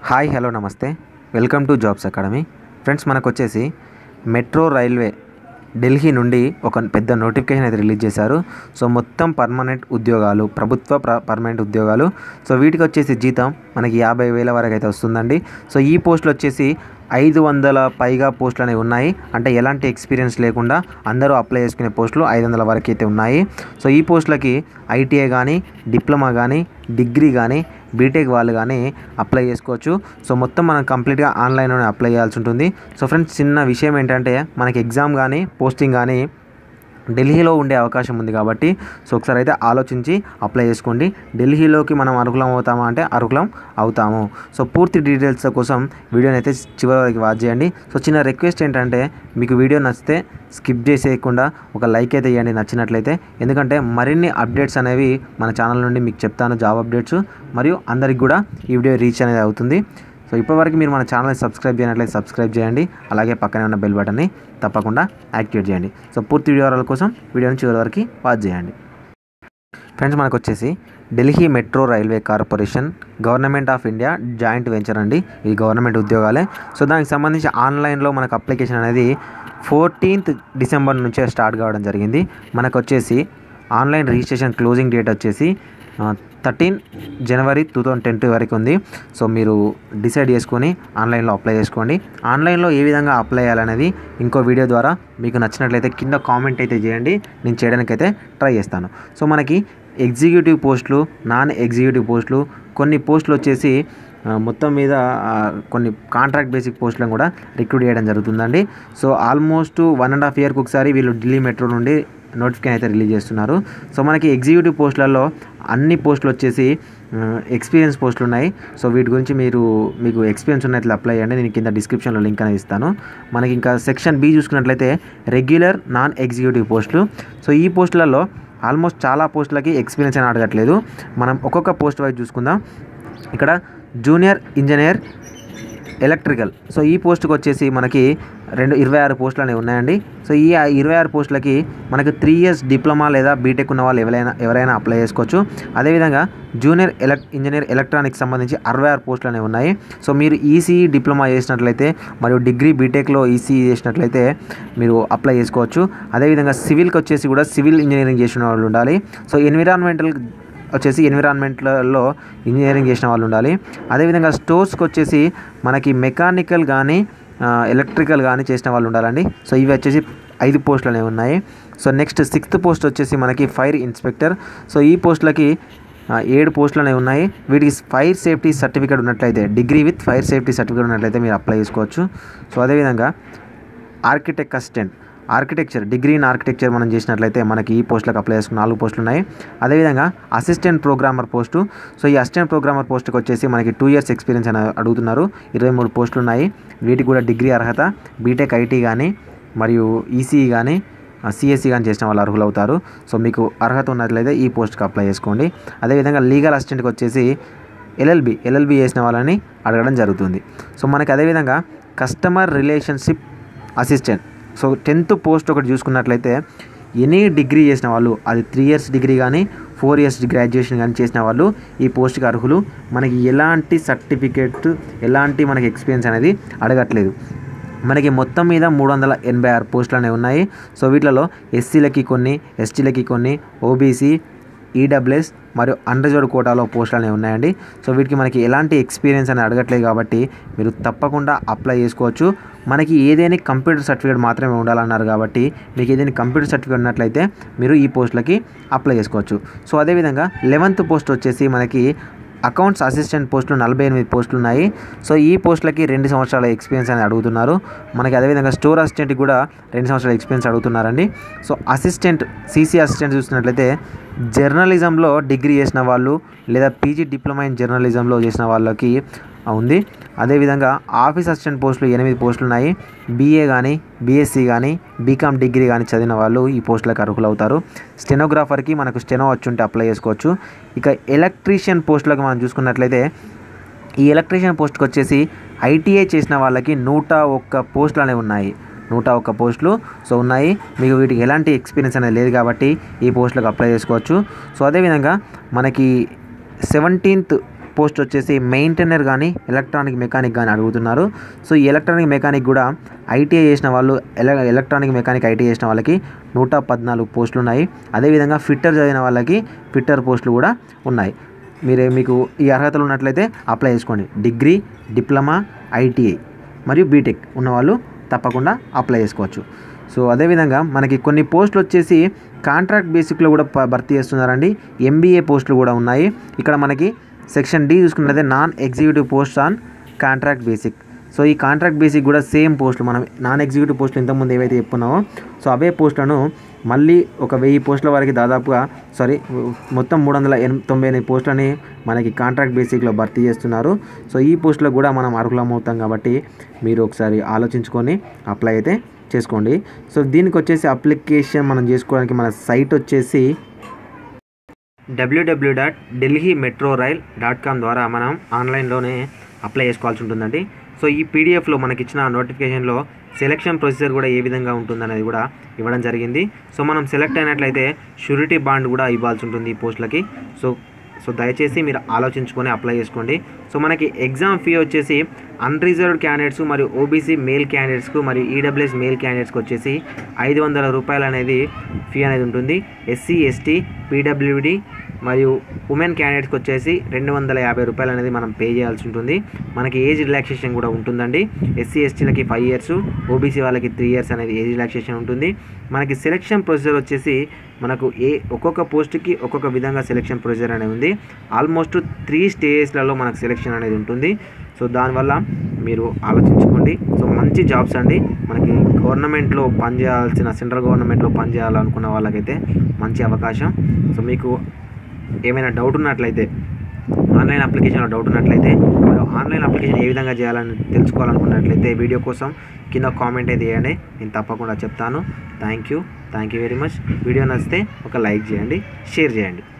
Hi hello నమస్తే welcome to jobs academy. Friends, మనకొచ్చేసి metro railway Delhi నుండి ఒక పెద్ద నోటిఫికేషన్ అయితే రిలీజ్ చేశారు. సో మొత్తం పర్మనెంట్ ఉద్యోగాలు, ప్రభుత్వ పర్మనెంట్ ఉద్యోగాలు. సో వీటికి వచ్చేసి జీతం మనకి 50,000 వరకు అయితే వస్తుందండి. సో ఈ పోస్టులు వచ్చేసి 500 పైగా పోస్టులు అనేవి ఉన్నాయి. అంటే ఎలాంటి ఎక్స్పీరియన్స్ లేకుండా అందరూ అప్లై చేసుకునే పోస్టులు 500 వరకు అయితే ఉన్నాయి. సో ఈ పోస్టులకి ఐటీఐ కానీ, డిప్లొమా కానీ, డిగ్రీ కానీ, బీటెక్ వాళ్ళు కానీ అప్లై చేసుకోవచ్చు. సో మొత్తం మనం కంప్లీట్గా ఆన్లైన్లోనే అప్లై చేయాల్సి ఉంటుంది. సో ఫ్రెండ్స్, చిన్న విషయం ఏంటంటే మనకి ఎగ్జామ్ కానీ పోస్టింగ్ కానీ ఢిల్లీలో ఉండే అవకాశం ఉంది కాబట్టి సో ఒకసారి అయితే ఆలోచించి అప్లై చేసుకోండి. ఢిల్లీలోకి మనం అర్హులం అవుతామా అంటే అర్హులం అవుతాము. సో పూర్తి డీటెయిల్స్ కోసం వీడియోని అయితే చివరి వరకు వాచ్ చేయండి. సో చిన్న రిక్వెస్ట్ ఏంటంటే మీకు వీడియో నచ్చితే స్కిప్ చేసేయకుండా ఒక లైక్ అయితే ఇవ్వండి నచ్చినట్లయితే. ఎందుకంటే మరిన్ని అప్డేట్స్ అనేవి మన ఛానల్ నుండి మీకు చెప్తాను, జాబ్ అప్డేట్స్, మరియు అందరికి కూడా ఈ వీడియో రీచ్ అనేది అవుతుంది. సో ఇప్పటివరకు మీరు మన ఛానల్ని సబ్స్క్రైబ్ చేయనట్లయితే సబ్స్క్రైబ్ చేయండి. అలాగే పక్కనే ఉన్న బెల్ బటన్ని తప్పకుండా యాక్టివేట్ చేయండి. సో పూర్తి వివరాల కోసం వీడియోని చివరి వరకు వాచ్ చేయండి. ఫ్రెండ్స్, మనకు వచ్చేసి Delhi metro railway corporation government of India joint venture అండి. ఇది గవర్నమెంట్ ఉద్యోగాలే. సో దానికి సంబంధించి ఆన్లైన్లో మనకు అప్లికేషన్ అనేది 14th డిసెంబర్ నుంచే స్టార్ట్ కావడం జరిగింది. మనకు వచ్చేసి ఆన్లైన్ రిజిస్ట్రేషన్ క్లోజింగ్ డేట్ వచ్చేసి 13 జనవరి 2020 వరకు ఉంది. సో మీరు డిసైడ్ చేసుకొని ఆన్లైన్లో అప్లై చేసుకోండి. ఆన్లైన్లో ఏ విధంగా అప్లై చేయాలనేది ఇంకో వీడియో ద్వారా మీకు నచ్చినట్లయితే కింద కామెంట్ అయితే చేయండి, నేను చేయడానికైతే ట్రై చేస్తాను. సో మనకి ఎగ్జిక్యూటివ్ పోస్టులు, నాన్ ఎగ్జిక్యూటివ్ పోస్టులు, కొన్ని పోస్టులు వచ్చేసి మొత్తం మీద కొన్ని కాంట్రాక్ట్ బేసిక్ పోస్టులను కూడా రిక్రూట్ చేయడం జరుగుతుందండి. సో ఆల్మోస్ట్ 1.5 yearకి ఒకసారి వీళ్ళు ఢిల్లీ మెట్రో నుండి నోటిఫికేషన్ అయితే రిలీజ్ చేస్తున్నారు. సో మనకి ఎగ్జిక్యూటివ్ పోస్టులలో అన్ని పోస్టులు వచ్చేసి ఎక్స్పీరియన్స్ పోస్టులు ఉన్నాయి. సో వీటి గురించి మీకు ఎక్స్పీరియన్స్ ఉన్నట్లయితే అప్లై చేయండి. నేను కింద డిస్క్రిప్షన్లో లింక్ అనేది ఇస్తాను. మనకి ఇంకా సెక్షన్ బి చూసుకున్నట్లయితే రెగ్యులర్ నాన్ ఎగ్జిక్యూటివ్ పోస్టులు. సో ఈ పోస్టులలో ఆల్మోస్ట్ చాలా పోస్టులకి ఎక్స్పీరియన్స్ అని అడగట్లేదు. మనం ఒక్కొక్క పోస్ట్ వైజ్ చూసుకుందాం. ఇక్కడ జూనియర్ ఇంజనీర్ ఎలక్ట్రికల్. సో ఈ పోస్టుకి వచ్చేసి మనకి 26 పోస్టులు అనేవి ఉన్నాయండి. సో ఈ 26 పోస్టులకి మనకు 3 years డిప్లొమా లేదా బీటెక్ ఉన్న వాళ్ళు ఎవరైనా అప్లై చేసుకోవచ్చు. అదేవిధంగా జూనియర్ ఇంజనీర్ ఎలక్ట్రానిక్స్ సంబంధించి 66 పోస్టులు అనేవి ఉన్నాయి. సో మీరు ఈసీఈ డిప్లొమా చేసినట్లయితే మరియు డిగ్రీ బీటెక్లో ఈసీఈ చేసినట్లయితే మీరు అప్లై చేసుకోవచ్చు. అదేవిధంగా సివిల్కి వచ్చేసి కూడా సివిల్ ఇంజనీరింగ్ చేసిన వాళ్ళు ఉండాలి. సో ఎన్విరాన్మెంట్లో ఇంజనీరింగ్ చేసిన వాళ్ళు ఉండాలి. అదేవిధంగా స్టోర్స్కి వచ్చేసి మనకి మెకానికల్ కానీ ఎలక్ట్రికల్ కానీ చేసిన వాళ్ళు ఉండాలండి. సో ఇవి వచ్చేసి 5 పోస్టులు అనేవి ఉన్నాయి. సో నెక్స్ట్ 6th పోస్ట్ వచ్చేసి మనకి ఫైర్ ఇన్స్పెక్టర్. సో ఈ పోస్టులకి 7 పోస్టులు అనేవి ఉన్నాయి. వీటికి ఫైర్ సేఫ్టీ సర్టిఫికేట్ ఉన్నట్లయితే, degree with fire safety certificate ఉన్నట్లయితే మీరు అప్లై చేసుకోవచ్చు. సో అదేవిధంగా ఆర్కిటెక్చర్ డిగ్రీ ఇన్ ఆర్కిటెక్చర్ మనం చేసినట్లయితే మనకి ఈ పోస్టులకు అప్లై చేసుకున్న 4 పోస్టులు ఉన్నాయి. అదేవిధంగా అసిస్టెంట్ ప్రోగ్రామర్ పోస్టు. సో ఈ అసిస్టెంట్ ప్రోగ్రామర్ పోస్టుకి వచ్చేసి మనకి 2 years ఎక్స్పీరియన్స్ అని అడుగుతున్నారు. 23 పోస్టులు ఉన్నాయి. వీటికి కూడా డిగ్రీ అర్హత, బీటెక్ ఐటీ కానీ మరియు ఈసీఈ కానీ సిఎస్సి కానీ చేసిన వాళ్ళు అర్హులు అవుతారు. సో మీకు అర్హత ఉన్నట్లయితే ఈ పోస్ట్కి అప్లై చేసుకోండి. అదేవిధంగా లీగల్ అసిస్టెంట్కి వచ్చేసి ఎల్ఎల్బి చేసిన వాళ్ళని అడగడం జరుగుతుంది. సో మనకి అదేవిధంగా customer relationship assistant. So 10th post ఒకటి చూసుకున్నట్లయితే ఎనీ డిగ్రీ చేసిన వాళ్ళు, అది 3 years డిగ్రీ కానీ 4 years గ్రాడ్యుయేషన్ కానీ చేసిన వాళ్ళు ఈ పోస్ట్కి అర్హులు. మనకి ఎలాంటి సర్టిఫికేట్, ఎలాంటి మనకి ఎక్స్పీరియన్స్ అనేది అడగట్లేదు. మనకి మొత్తం మీద 386 పోస్టులు అనేవి ఉన్నాయి. సో వీటిలో ఎస్సీలకి కొన్ని, ఎస్టీలకి కొన్ని, ఓబీసీ, ఈడబ్ల్యూఎస్ మరియు అండర్జర్వ్డ్ కోటాలో పోస్టులు అనేవి ఉన్నాయండి. సో వీటికి మనకి ఎలాంటి ఎక్స్పీరియన్స్ అని అడగట్లేదు కాబట్టి మీరు తప్పకుండా అప్లై చేసుకోవచ్చు. మనకి ఏదైనా కంప్యూటర్ సర్టిఫికేట్ మాత్రమే ఉండాలన్నారు కాబట్టి మీకు ఏదైనా కంప్యూటర్ సర్టిఫికేట్ ఉన్నట్లయితే మీరు ఈ పోస్టులకి అప్లై చేసుకోవచ్చు. సో అదేవిధంగా 11th పోస్ట్ వచ్చేసి మనకి అకౌంట్స్ అసిస్టెంట్ పోస్టులు 48 పోస్టులు ఉన్నాయి. సో ఈ పోస్టులకి 2 సంవత్సరాల ఎక్స్పీరియన్స్ అని అడుగుతున్నారు. మనకి అదేవిధంగా స్టోర్ అసిస్టెంట్కి కూడా 2 సంవత్సరాల ఎక్స్పీరియన్స్ అడుగుతున్నారండి. సో సీసీ అసిస్టెంట్ చూసినట్లయితే జర్నలిజంలో డిగ్రీ చేసిన వాళ్ళు లేదా పీజీ డిప్లొమా ఇన్ జర్నలిజంలో చేసిన వాళ్ళకి ఉంది. అదేవిధంగా ఆఫీస్ అసిస్టెంట్ పోస్టులు 8 పోస్టులు ఉన్నాయి. బీఏ కానీ, బీఎస్సీ కానీ, బీకామ్ డిగ్రీ కానీ చదివిన వాళ్ళు ఈ పోస్టులకు అర్హులు అవుతారు. స్టెనోగ్రాఫర్కి మనకు స్టెనో వచ్చి ఉంటే అప్లై చేసుకోవచ్చు. ఇక ఎలక్ట్రీషియన్ పోస్టులకు మనం చూసుకున్నట్లయితే ఈ ఎలక్ట్రీషియన్ పోస్ట్కి వచ్చేసి ఐటీఐ చేసిన వాళ్ళకి 101 పోస్టులు అనేవి ఉన్నాయి. 101 పోస్టులు సో ఉన్నాయి. మీకు వీటికి ఎలాంటి ఎక్స్పీరియన్స్ అనేది లేదు కాబట్టి ఈ పోస్టులకు అప్లై చేసుకోవచ్చు. సో అదేవిధంగా మనకి 17th పోస్ట్ వచ్చేసి మెయింటైనర్ కానీ ఎలక్ట్రానిక్ మెకానిక్ కానీ అడుగుతున్నారు. సో ఈ ఎలక్ట్రానిక్ మెకానిక్ కూడా ఐటీఐ చేసిన వాళ్ళు ఎలక్ట్రానిక్ మెకానిక్ ఐటీఐ చేసిన వాళ్ళకి 114 పోస్టులు ఉన్నాయి. అదేవిధంగా ఫిట్టర్ చదివిన వాళ్ళకి ఫిట్టర్ పోస్టులు కూడా ఉన్నాయి. మీకు ఈ అర్హతలు ఉన్నట్లయితే అప్లై చేసుకోండి. డిగ్రీ, డిప్లొమా, ఐటీఐ మరియు బీటెక్ ఉన్నవాళ్ళు తప్పకుండా అప్లై చేసుకోవచ్చు. సో అదేవిధంగా మనకి కొన్ని పోస్టులు వచ్చేసి కాంట్రాక్ట్ బేసిక్లో కూడా భర్తీ చేస్తున్నారండి. ఎంబీఏ పోస్టులు కూడా ఉన్నాయి. ఇక్కడ మనకి సెక్షన్ డి చూసుకున్నట్లయితే non executive post on contract basis. So ఈ కాంట్రాక్ట్ బేసిక్ కూడా సేమ్ పోస్టులు, మనం నాన్ ఎగ్జిక్యూటివ్ పోస్టులు ఇంతకుముందు ఏవైతే చెప్పుకున్నామో సో అవే పోస్టులను మళ్ళీ ఒక 1000 పోస్టుల వరకు దాదాపుగా మొత్తం 398 పోస్టులని మనకి కాంట్రాక్ట్ బేసిక్లో భర్తీ చేస్తున్నారు. సో ఈ పోస్టులకు కూడా మనం అర్హులమవుతాం కాబట్టి మీరు ఒకసారి ఆలోచించుకొని అప్లై అయితే చేసుకోండి. సో దీనికి వచ్చేసి అప్లికేషన్ మనం చేసుకోవడానికి మన సైట్ వచ్చేసి www.delhimetrorail.com ద్వారా మనం ఆన్లైన్లోనే అప్లై చేసుకోవాల్సి ఉంటుందండి. సో ఈ పీడిఎఫ్లో మనకి ఇచ్చిన నోటిఫికేషన్లో సెలక్షన్ ప్రొసీజర్ కూడా ఏ విధంగా ఉంటుందనేది కూడా ఇవ్వడం జరిగింది. సో మనం సెలెక్ట్ అయినట్లయితే షూరిటీ బాండ్ కూడా ఇవ్వాల్సి ఉంటుంది ఈ పోస్టులకి. సో దయచేసి మీరు ఆలోచించుకొని అప్లై చేసుకోండి. సో మనకి ఎగ్జామ్ ఫీ వచ్చేసి అన్రిజర్వ్డ్ క్యాండిడేట్స్ మరియు ఓబీసీ మేల్ క్యాండిడేట్స్కు మరియు ఈడబ్ల్యూఎస్ మేల్ క్యాండిడేట్స్కి వచ్చేసి 500 రూపాయలు అనేది ఫీ అనేది ఉంటుంది. ఎస్సీ, ఎస్టీ, పీడబ్ల్యూడి మరియు ఉమెన్ క్యాండిడేట్స్కి వచ్చేసి 250 రూపాయలు అనేది మనం పే చేయాల్సి ఉంటుంది. మనకి ఏజ్ రిలాక్సేషన్ కూడా ఉంటుందండి. ఎస్సీ, ఎస్టీలకి 5 years, ఓబీసీ వాళ్ళకి 3 years అనేది ఏజ్ రిలాక్సేషన్ ఉంటుంది. మనకి సెలక్షన్ ప్రొసీజర్ వచ్చేసి మనకు ఒక్కొక్క పోస్ట్కి ఒక్కొక్క విధంగా సెలక్షన్ ప్రొసీజర్ అనేది ఉంది. ఆల్మోస్ట్ 3 stagesలలో మనకు సెలక్షన్ అనేది ఉంటుంది. సో దానివల్ల మీరు ఆలోచించుకోండి. సో మంచి జాబ్స్ అండి. మనకి గవర్నమెంట్లో పనిచేయాల్సిన, సెంట్రల్ గవర్నమెంట్లో పనిచేయాలనుకున్న వాళ్ళకైతే మంచి అవకాశం. సో మీకు ఏమైనా డౌట్ ఉన్నట్లయితే, ఆన్లైన్ అప్లికేషన్లో డౌట్ ఉన్నట్లయితే, మీరు ఆన్లైన్ అప్లికేషన్ ఏ విధంగా చేయాలని తెలుసుకోవాలనుకున్నట్లయితే వీడియో కోసం కింద కామెంట్ అయితే చేయండి, నేను తప్పకుండా చెప్తాను. Thank you very much. Video నచ్చితే ఒక లైక్ చేయండి, షేర్ చేయండి.